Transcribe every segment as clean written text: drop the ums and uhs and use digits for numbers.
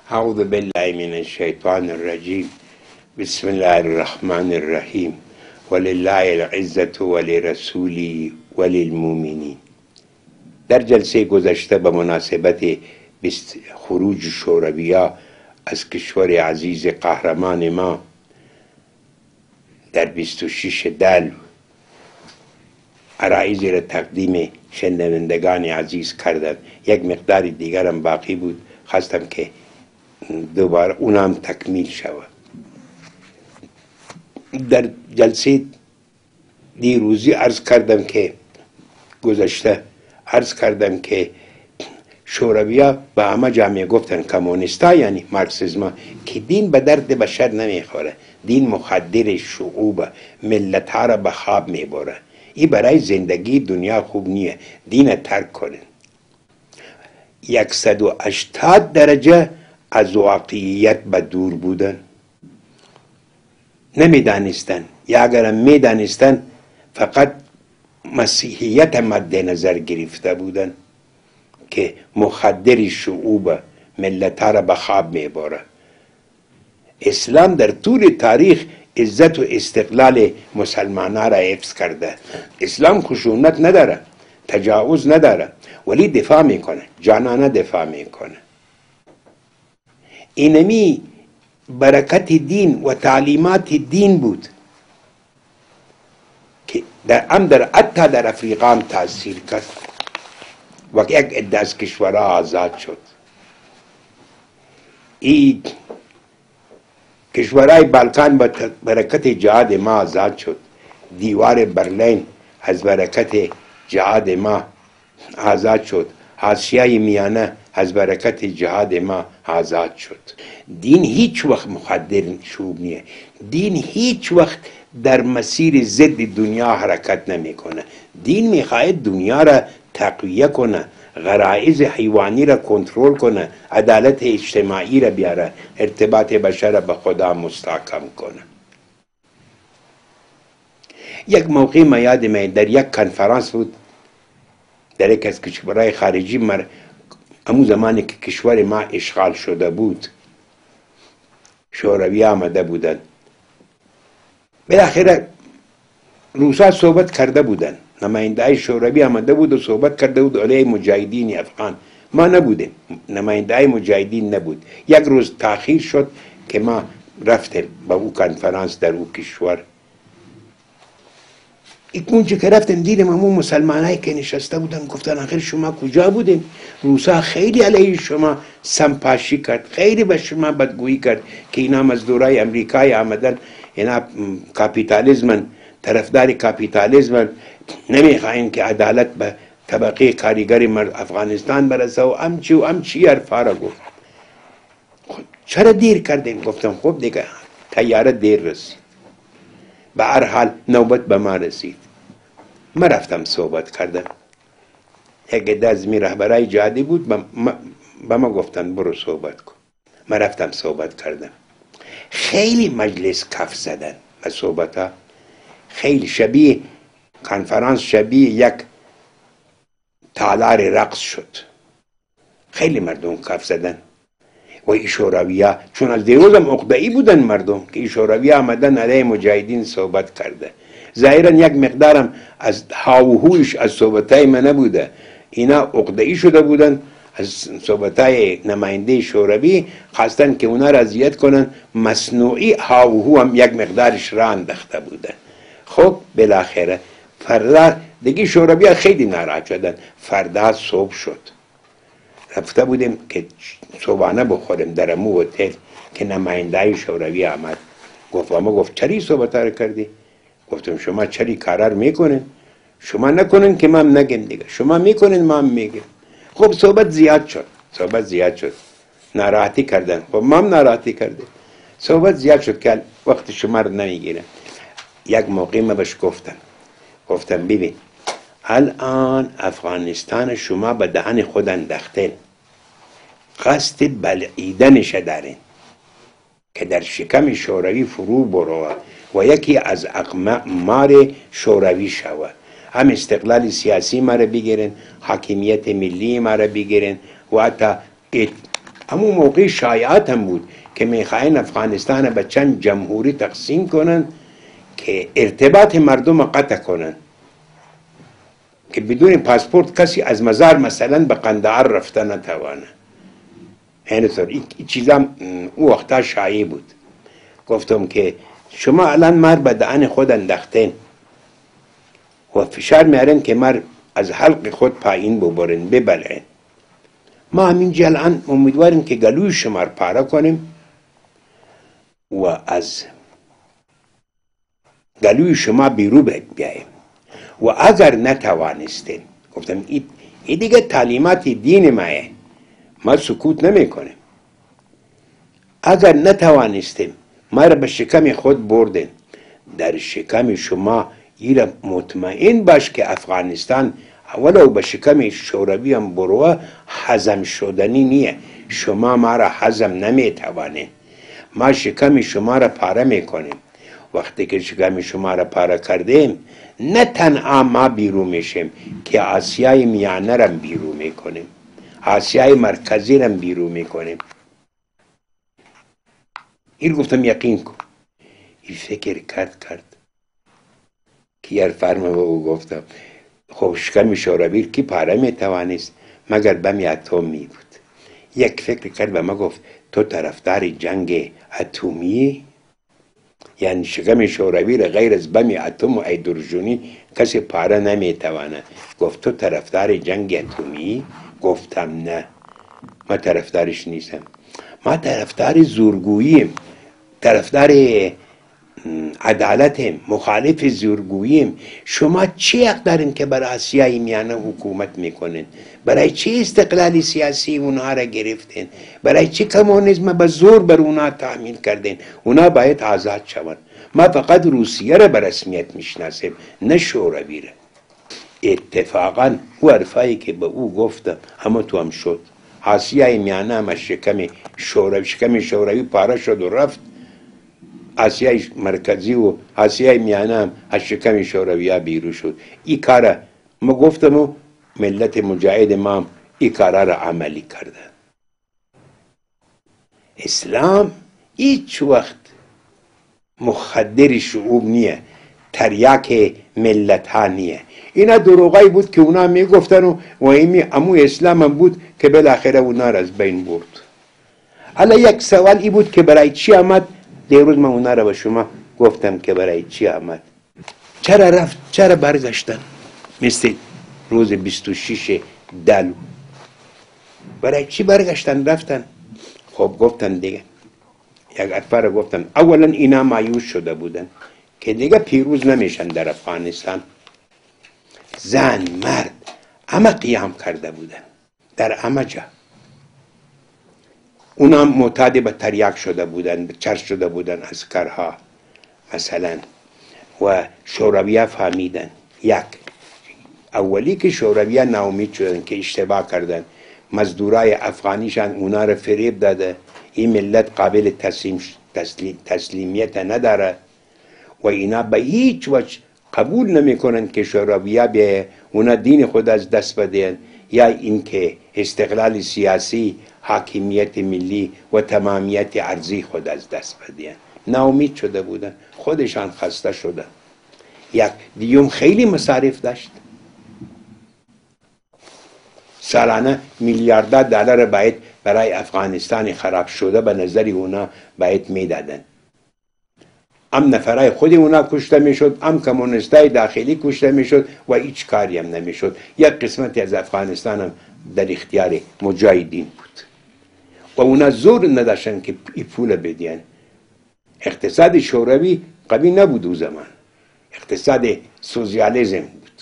اعوذ بالله من الشیطان الرجیم. بسم الله الرحمن الرحیم. ولله العزة ولرسوله وللمؤمنین. در جلسه گذشته به مناسبت خروج شوروی‌ها از کشور عزیز قهرمان ما در 26 دلو عرایضی را تقدیم شنوندگان عزیز کردم. یک مقدار دیگرم باقی بود، خواستم که دوباره اونم تکمیل شود. در جلسه دیروزی عرض کردم که شوروی‌ها به همه جامعه گفتن، کمونیستا یعنی مارکسیسم، که دین به درد بشر نمیخوره، دین مخدر شعوب ملت ها را به خواب میبره، این برای زندگی دنیا خوب نیه، دین ترک کنن. 180 درجه از واقعیت به دور بودن، نمیدانستن، یا اگرم میدانستن فقط مسیحیت مد نظر گرفته بودن که مخدر شعوب ملت را به خواب میبره. اسلام در طول تاریخ عزت و استقلال مسلمان را حفظ کرده. اسلام خشونت نداره، تجاوز نداره، ولی دفاع میکنه، جانانه دفاع میکنه. اینمی برکت دین و تعلیمات دین بود که حتی در افریقا هم تاثیر کرد و یک عده از کشورها آزاد شد. این کشورهای بالکان با برکت جهاد ما آزاد شد. دیوار برلین از برکت جهاد ما آزاد شد. آسیای میانه از برکت جهاد ما آزاد شد. دین هیچ وقت مخدر شعوب نیه. دین هیچ وقت در مسیر ضد دنیا حرکت نمیکنه. دین میخواهد دنیا را تقویه کنه، غرایز حیوانی را کنترل کنه، عدالت اجتماعی را بیاره، ارتباط بشر را به خدا مستحکم کنه. یک موقع ما یاد میاد در یک کنفرانس بود در یک از کشورهای خارجی، امو زمانی که کشور ما اشغال شده بود، شوروی آمده بودن، بالاخره روسا صحبت کرده بودن، نماینده های شوروی آمده بود و صحبت کرده بود علیه مجاهدین افغان. ما نبودیم، نماینده های مجاهدین نبود. یک روز تاخیر شد که ما رفتیم به او کنفرانس در او کشور. اونجا که رفتیم دیدیم همون مسلمان هایی که نشسته بودن گفتن آخر شما کجا بودیم؟ روسا خیلی علیه شما سمپاشی کرد، خیلی به شما بدگویی کرد که اینا مزدورای امریکایی آمدن، اینا کاپیتالیزمن، طرفدار کاپیتالیزمن، نمیخواین که عدالت به طبقه کارگر افغانستان برسه و امچی حرفا را گفت. چرا دیر کردین؟ گفتم خب دیگه طیاره دیر رسید، به هر حال نوبت به ما رسید. ما رفتم صحبت کردم. یک عده از می رهبرای جهادی بود، به ما گفتن برو صحبت کن. ما رفتم صحبت کردم. خیلی مجلس کف زدن و صحبت ها خیلی شبیه کنفرانس، شبیه یک تالار رقص شد. خیلی مردم کف زدن و این شوروی ها، چون از دیروز هم عقده‌ای بودن مردم که این شوروی ها آمدن علیه مجاهدین صحبت کرده. ظاهرا یک مقدارم از هاوهوش از صحبتای من نبوده، اینا عقده‌ای شده بودن از صحبتای نماینده شوروی، خواستن که اونا را اذیت کنن، مصنوعی هاوهو هم یک مقدارش را انداخته بودن. خب بالاخره فردا دیگه شوروی ها خیلی ناراحت شدن. فردا صبح شد، رفته بودیم که صبحانه بخوریم در امو هتل که نماینده شوروی آمد. گفت چری صحبت ها رو کردی؟ گفتم شما چری کارار میکنین؟ شما نکنین که ما هم نگیم دیگه، شما میکنین ما هم میگیم. خب صحبت زیاد شد، ناراحتی کردن. خب ما هم ناراحتی کردیم، صحبت زیاد شد که وقت شما رو نمیگیرن. یک موقع ما بهش گفتم ببین الان افغانستان شما به دهن خود انداختین، قصد بلعیدنش دارین که در شکم شوروی فرو بروه و یکی از اقمار شوروی شود. هم استقلال سیاسی ما را بگیرن، حاکمیت ملی ما را بگیرن و حتی همون موقع شایعات هم بود که میخواین افغانستان به چند جمهوری تقسیم کنن که ارتباط مردم قطع کنن، که بدون پاسپورت کسی از مزار مثلا به قندهار رفته نتوانه. اینطور این چیزا او وقتا شایع بود. گفتم که شما الان مر به دهن خود انداختین و فشار میارن که مر از حلق خود پایین ببرن ببلعن. ما همینجا الان امیدواریم که گلوی شما رو پاره کنیم و از گلوی شما بیرو بیاییم و اگر نتوانستین، گفتم این دیگه تعلیمات دین مایه، ما سکوت نمی کنیم، اگر نتوانستیم ما را به شکم خود بردن، در شکم شما ایره مطمئن باش که افغانستان ولو به شکم شوروی هم بروه هضم شدنی نیه. شما ما را هضم نمی توانین. ما شکم شما را پاره میکنیم. وقتی که شکم شما را پاره کردیم نه تنها ما بیرون میشیم که آسیای میانه را بیرون میکنیم، آسیای مرکزی را بیرون میکنیم. این گفتم یقین کن. این فکر کرد که یار فرمه و او گفتم خب شکم شوروی کی پاره میتوانست مگر بم اتمی بود. یک فکر کرد و ما گفت تو طرفدار جنگ اتمی؟ یعنی شکم شوروی را غیر از بم اتم و هیدروژنی کسی پاره نمیتوانه. گفت تو طرفدار جنگ اتمی؟ گفتم نه، ما طرفدارش نیستم. ما طرفدار زورگوییم، طرفدار عدالت، مخالف زورگوییم. شما چی حق دارین که برای آسیای میانه حکومت میکنین؟ برای چی استقلال سیاسی اونها را گرفتین؟ برای چی کمونیسم به زور بر اونها تحمیل کردین؟ اونها باید آزاد شوند. ما فقط روسیه را به رسمیت میشناسیم نه شوروی را. اتفاقا او حرفایی که به او گفتم همه تو هم شد. آسیای میانه هم از شکم شوروی پاره شد و رفت. آسیای مرکزی و آسیای میانه هم از شکم شوروی بیرون شد. این کار ما گفتم و ملت مجاهد ما هم این کار را عملی کردن. اسلام هیچ وقت مخدر شعوب نیه، تریاک ملت ها نیه. اینا دروغایی بود که اونا میگفتن و امو اسلام هم بود که بالاخره اونا را از بین برد. حالا یک سوال ای بود که برای چی آمد؟ دیروز من اونا را به شما گفتم که برای چی آمد. چرا رفت؟ چرا برگشتن؟ مثل روز 26 دلو برای چی برگشتن رفتن؟ خب گفتن دیگه یک اتفاق را گفتن. اولا اینا مایوس شده بودن که دیگه پیروز نمیشن در افغانستان. زن مرد همه قیام کرده بودن در همه جا. اونا معتاد به تریاک شده بودن، به چرس شده بودن عسکرها مثلا. و شوروی‌ها فهمیدن. یک اولی که شوروی‌ها ناامید شدن که اشتباه کردن، مزدورای افغانیشان اونا را فریب داده، این ملت قابل تسلیمیت نداره و اینا به هیچ وجه قبول نمیکنن که شوروی‌ها به اونا دین خود از دست بدهن یا اینکه استقلال سیاسی، حاکمیت ملی و تمامیت ارضی خود از دست بدهن. ناامید شده بودن، خودشان خسته شدن. یک دیوم خیلی مصارف داشت، سالانه میلیاردها دلار باید برای افغانستان خراب شده به نظر اونا باید میدادن. هم نفرای خود اونا کشته میشد، هم کمونیستای داخلی کشته میشد و هیچ کاری هم نمیشد. یک قسمتی از افغانستان هم در اختیار مجاهدین بود و اونا زور نداشتن که این پول بدین. اقتصاد شوروی قوی نبود او زمان، اقتصاد سوسیالیسم بود.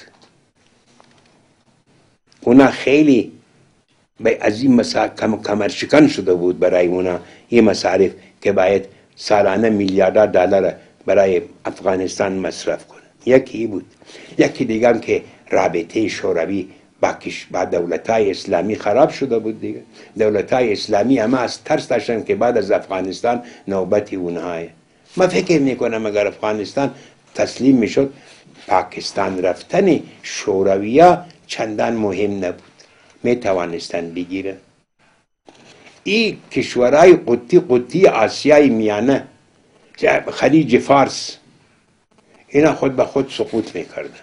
اونا خیلی به از این کمرشکن شده بود برای اونا این مصارف که باید سالانه میلیاردها دلار برای افغانستان مصرف کنه. یکی بود. یکی دیگه هم که رابطه شوروی با دولت‌های اسلامی خراب شده بود دیگه. دولت‌های اسلامی همه از ترس داشتن که بعد از افغانستان نوبتی اونهایه. من فکر میکنم اگر افغانستان تسلیم میشد پاکستان رفتن شوروی‌ها چندان مهم نبود، میتوانستن بگیرن. این کشورهای قطی آسیای میانه، خلیج فارس، اینا خود به خود سقوط میکردن.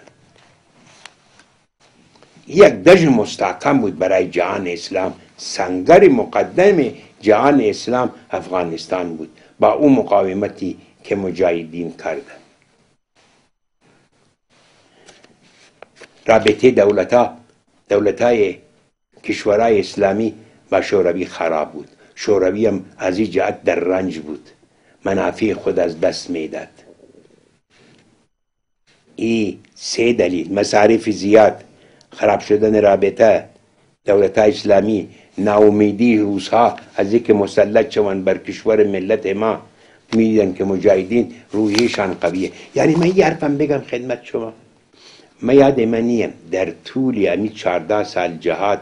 یک دژ مستحکم بود برای جهان اسلام. سنگر مقدم جهان اسلام افغانستان بود، با اون مقاومتی که مجاهدین کردن. رابطه دولتای کشورهای اسلامی با شوروی خراب بود. شوروی هم از این جهت در رنج بود، منافع خود از دست میداد. این 3 دلیل: مصارف زیاد، خراب شدن رابطه دولت اسلامی، ناامیدی روس‌ها از اینکه مسلط شوند بر کشور ملت ما، میدیدن که مجاهدین روحیشان قویه. یعنی من یه حرفم بگم خدمت شما، من یاد منیم در طول همین 14 سال جهاد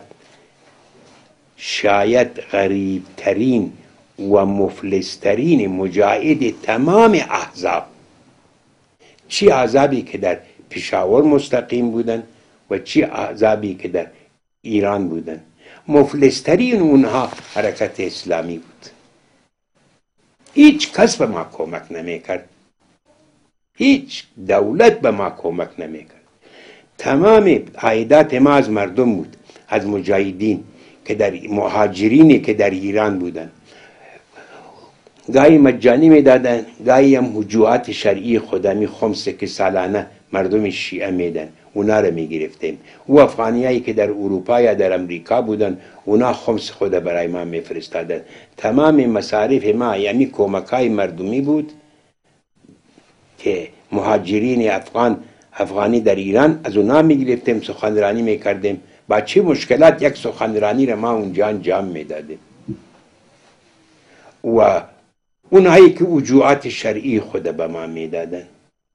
شاید غریبترین و مفلسترین مجاهد تمام احزاب، چی احزابی که در پشاور مستقیم بودن و چی احزابی که در ایران بودن، مفلسترین اونها حرکت اسلامی بود. هیچ کس به ما کمک نمیکرد، هیچ دولت به ما کمک نمیکرد. تمام عایدات ما از مردم بود، از مجاهدین که در مهاجرینی که در ایران بودن. گاهی مجانی میدادن، گاهی هم حجوات شرعی خودمی خمسه که سالانه مردم شیعه میدن، اونا رو میگرفتیم. او افغانیایی که در اروپا یا در امریکا بودن، اونا خمس خود برای ما میفرستادن. تمام مصارف ما یعنی کمکای مردمی بود که مهاجرین افغانی در ایران از اونا میگرفتیم، سخنرانی میکردیم. با چه مشکلات یک سخنرانی رو ما اونجا انجام میدادیم. و اونهایی که وجوهات شرعی خود به ما میدادن،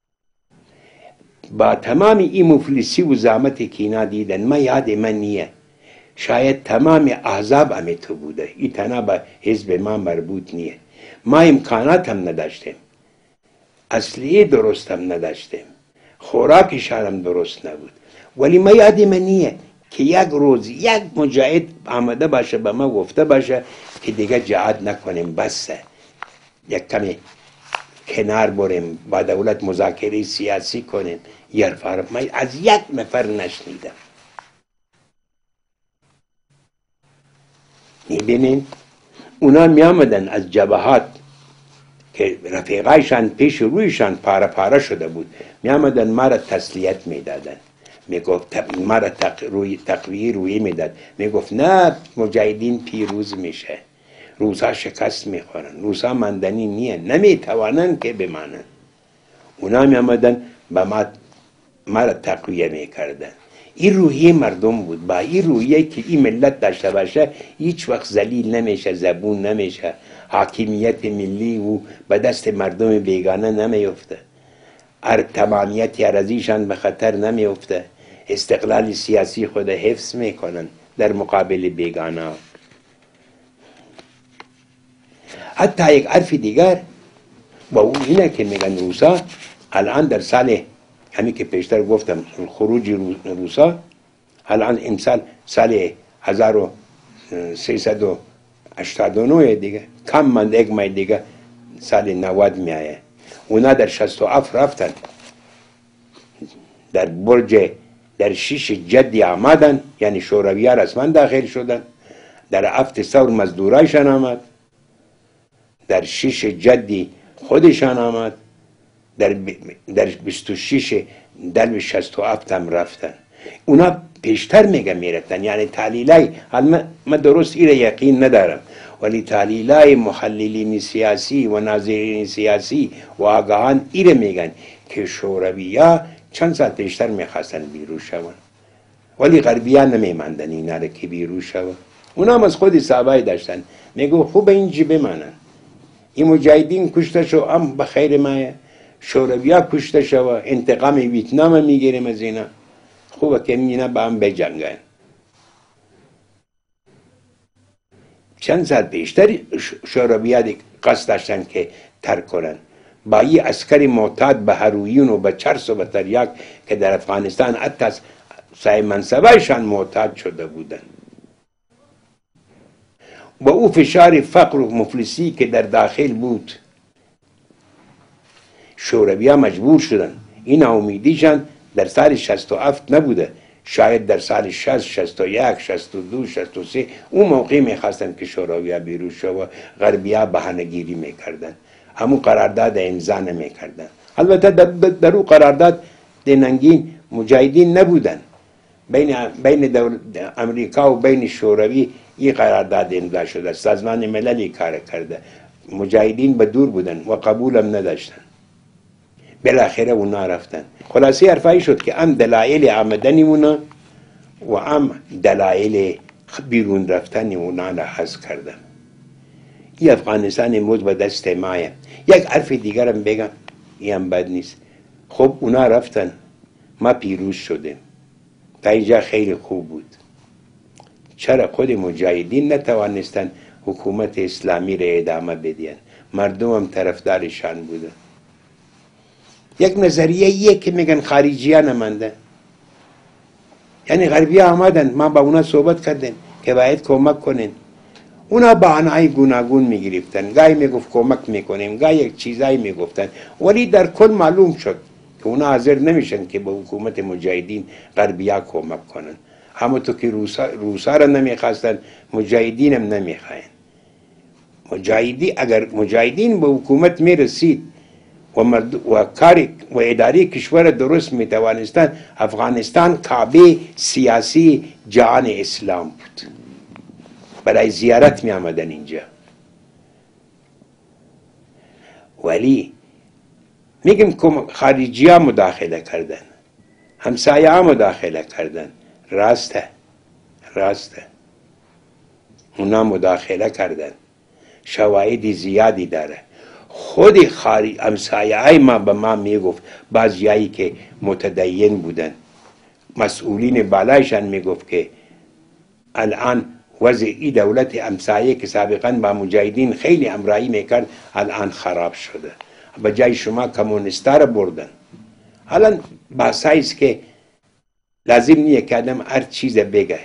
با تمام این مفلسی و زحمتی که اینا دیدن، ما یاد من نیه، شاید تمام احزاب همه تو بوده، این تنها به حزب ما مربوط نیه. ما امکانات هم نداشتیم، اصلیه درست هم نداشتیم، خوراکشان هم درست نبود. ولی ما یاد من نیه که یک روز یک مجاهد آمده باشه به ما گفته باشه که دیگه جهاد نکنیم، بسه یک کمی کنار بریم، با دولت مذاکره سیاسی کنیم. من از یک نفر نشنیدم. میبینین اونا می آمدن از جبهات که رفیقایشان پیش رویشان پاره پاره شده بود، می آمدن ما را تسلیت میدادن، میگفت ما را تقویه روی میداد، میگفت نه مجاهدین پیروز میشه، روسا شکست میخورن، روسا ماندنی نیه، نمیتوانن که بمانن. اونا می آمدن به ما را تقویه میکردن. این روحیه مردم بود. با این روحیه که این ملت داشته باشه هیچ وقت ذلیل نمیشه، زبون نمیشه، حاکمیت ملی و به دست مردم بیگانه نمیفته، تمامیت ارضیشان به خطر نمیفته، استقلال سیاسی خود حفظ میکنن در مقابل بیگانه. حتی یک حرف دیگر با اون اینه که میگن روسا الان در سال همین که پیشتر گفتم خروج روسا، الان امسال سال 1389 دیگه کم مند، یک ماه دیگه سال 90 میایه. اونا در 67 رفتن در برج در 6 جدی آمدن، یعنی شوروی ها رسما داخل شدن. در 7 ثور مزدورایشان آمد، در 6 جدی خودشان آمد، در 26 دلو 67 هم رفتن. اونا پیشتر میرفتن. یعنی تحلیلای، حالا من درست ایره یقین ندارم، ولی تحلیلای محللین سیاسی و ناظرین سیاسی و آگاهان ایره میگن که شوروی ها چند سال پیشتر میخواستن بیرون شون، ولی غربی ها نمیماندن اینا رو که بیرون شون. اونا هم از خود صحابه داشتن، میگو خوب اینجا بمانن، این مجاهدین کشته شو هم بخیر مایه، شوروی ها کشته شو، انتقام ویتنام میگیریم از اینا، خوبه که اینا با هم بجنگن. چند سال بیشتر شوروی ها قصد داشتن که ترک کنن، با این عسکر معتاد به هروئین و به چرس و به تریاک که در افغانستان حتی صاحب منصبایشان معتاد شده بودن. با او فشار فقر و مفلسی که در داخل بود، شوروی ها مجبور شدن این امیدیشان در سال 67 نبوده، شاید در سال 60 61 62 63 اون موقع میخواستن که شوروی ها بیرون شد و غربی ها بهانه‌گیری میکردن، همون قرارداد امضا نمیکردن. البته در اون قرارداد دیننگین مجاهدین نبودن، بین امریکا و بین شوروی این قرارداد امضا شده، سازمان مللی کار کرده، مجاهدین به دور بودن و قبولم نداشتن. بالاخره اونا رفتن. خلاصه حرفایی شد که هم دلایل آمدن اونا و هم دلایل بیرون رفتن اونا را حذف کردم. این افغانستان امروز به دست مایه. یک حرف دیگرم بگم، این هم بد نیست. خب اونا رفتن، ما پیروز شدیم، تا اینجا خیلی خوب بود. چرا خود مجاهدین نتوانستن حکومت اسلامی را ادامه بدین؟ مردم هم طرفدارشان بودن. یک نظریه که میگن خارجی ها نمانده، یعنی غربی ها آمدن، ما با اونا صحبت کردن که باید کمک کنین، اونا بهانه‌های گوناگون میگرفتن، گاهی میگفت کمک میکنیم، گاهی یک چیزایی میگفتن، ولی در کل معلوم شد که اونا حاضر نمیشن که به حکومت مجاهدین غربی ها کمک کنن. همونطور که روسا را نمیخواستن، مجاهدین هم نمیخواین. اگر مجاهدین به حکومت میرسید و کاری و اداره کشور درست میتوانستن، افغانستان کعبه سیاسی جهان اسلام بود، برای زیارت می آمدن اینجا. ولی میگم که خارجی ها مداخله کردن، همسایه ها مداخله کردن، راسته اونا مداخله کردن، شواهد زیادی داره. خود همسایه های ما به ما میگفت، بعضیایی که متدین بودن، مسئولین بالایشان میگفت که الان وضع ای دولت همسایه که سابقا با مجاهدین خیلی همراهی میکرد الان خراب شده، به جای شما کمونیستا را بردن. الان بحثاییست که لازم نیه که آدم هر چیز بگه.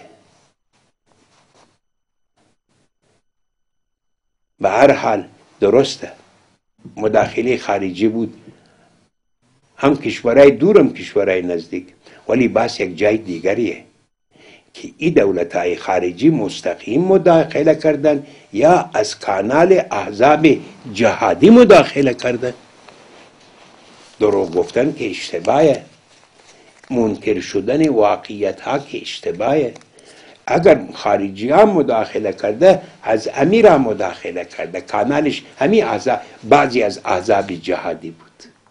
به هر حال درسته مداخله خارجی بود، هم کشورهای دور هم کشورهای نزدیک، ولی بس یک جای دیگریه که این دولتهای خارجی مستقیم مداخله کردن یا از کانال احزاب جهادی مداخله کردن. دروغ گفتن که اشتباهه، منکر شدن واقعیت ها که اشتباهه. اگر خارجی ها مداخله کرده، از امیر مداخله کرده، کانالش همین بعضی از احزاب جهادی بود.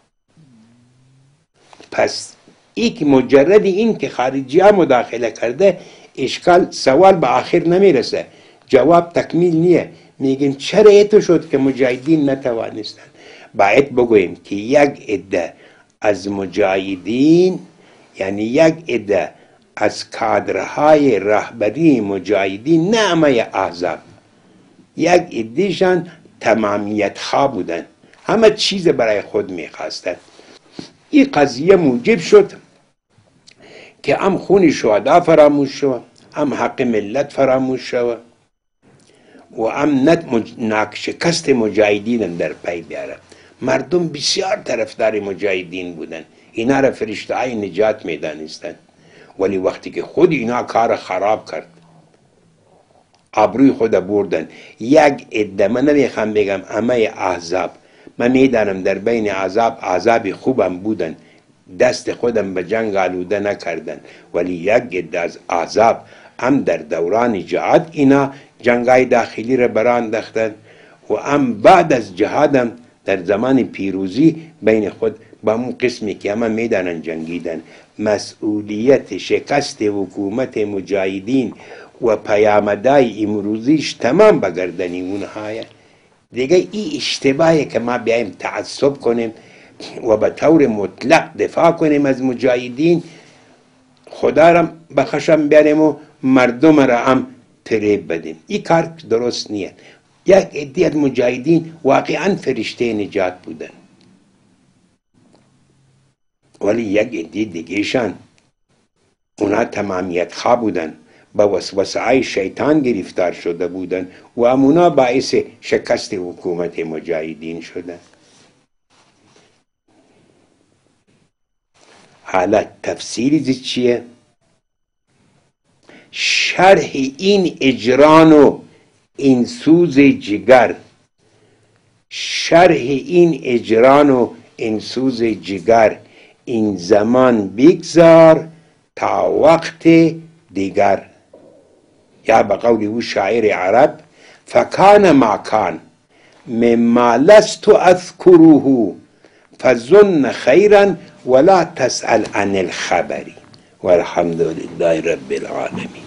پس این که مجرد این که خارجی ها مداخله کرده، اشکال سوال به آخر نمیرسه، جواب تکمیل نیه. میگن چرا ایتو شد که مجاهدین نتوانستن؟ باید بگویم که یک عده از مجاهدین، یعنی یک عده از کادرهای رهبری مجاهدین، نه همه احزاب، یک عدهشان تمامیت خواه بودن، همه چیز برای خود میخواستن. این قضیه موجب شد که هم خون شهدا فراموش شد، هم حق ملت فراموش شد و هم ناکشکست مجاهدین در پی بیاره. مردم بسیار طرفدار مجاهدین بودن، اینا را فرشته های نجات میدانستند، ولی وقتی که خود اینا کار خراب کرد، آبروی خود بردن. یک عده، من نمیخوام بگم همه احزاب، من میدانم در بین احزاب خوبم بودن، دست خودم به جنگ آلوده نکردن، ولی یک عده از احزاب هم در دوران جهاد اینا جنگای داخلی را برانداختن و هم بعد از جهادم در زمان پیروزی بین خود با اون قسمی که همه میدانن جنگیدن. مسئولیت شکست حکومت مجاهدین و پیامدهای امروزیش تمام بگردنی اونهایه. دیگه این اشتباهه که ما بیایم تعصب کنیم و به طور مطلق دفاع کنیم از مجاهدین، خدا را بخشم بیاریم و مردم را هم فریب بدیم. این کار درست نیست. یک عده از مجاهدین واقعا فرشته نجات بودن، ولی یک عده دیگهشان اونا تمامیت خواه بودن، با وسوسه‌های شیطان گرفتار شده بودند و امونا باعث شکست حکومت مجاهدین شده. حالا تفسیر چیه؟ شرح این اجران و این سوز جگر، شرح این اجران و این سوز جگر این زمان بگذار تا وقت دیگر. یا به قول او شاعر عرب فکان ما کان مما لست اذکره فظن خیرا ولا تسأل عن الخبر والحمد لله رب العالمین.